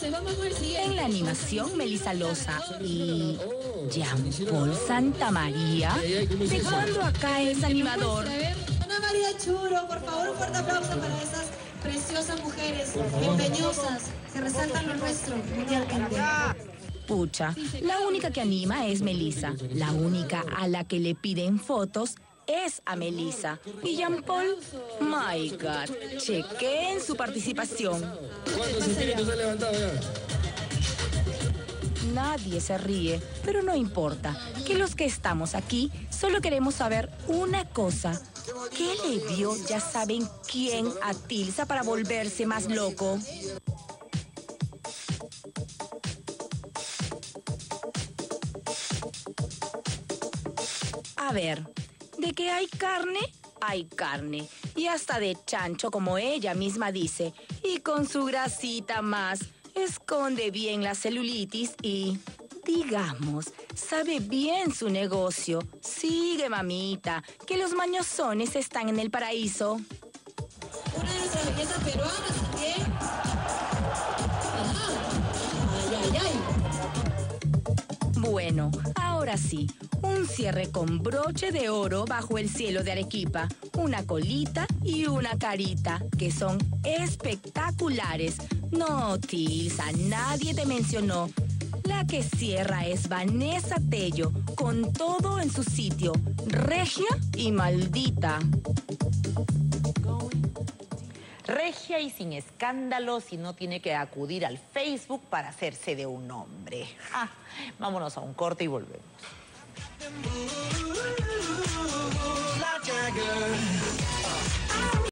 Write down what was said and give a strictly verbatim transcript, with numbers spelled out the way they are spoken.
Entonces, vamos con el siguiente. En la animación, Melissa Loza y Jean-Paul Santamaría. ¿De cuándo acá es animador? Ana María Churo, por favor, un fuerte aplauso para esas preciosas mujeres empeñosas que resaltan lo nuestro mundialmente. Pucha, la única que anima es Melissa. La única a la que le piden fotos es a Melissa. Y Jean-Paul, my God, chequen su participación. ¿Cuántos centímetros ha levantado ya? Nadie se ríe, pero no importa, que los que estamos aquí solo queremos saber una cosa. ¿Qué le vio, ya saben quién, a Tilsa para volverse más loco? A ver, de que hay carne, hay carne. Y hasta de chancho, como ella misma dice. Y con su grasita más, esconde bien la celulitis y, digamos, sabe bien su negocio. Sigue, mamita, que los mañosones están en el paraíso. Una de nuestras bellezas peruanas también. Ajá. Ay, ay, ay. Bueno, ahora sí, un cierre con broche de oro bajo el cielo de Arequipa, una colita y una carita, que son espectaculares. No, Tilsa, nadie te mencionó. La que cierra es Vanessa Tello, con todo en su sitio, regia y maldita. Regia y sin escándalos y no tiene que acudir al Facebook para hacerse de un hombre. Ah, vámonos a un corte y volvemos. Like a girl.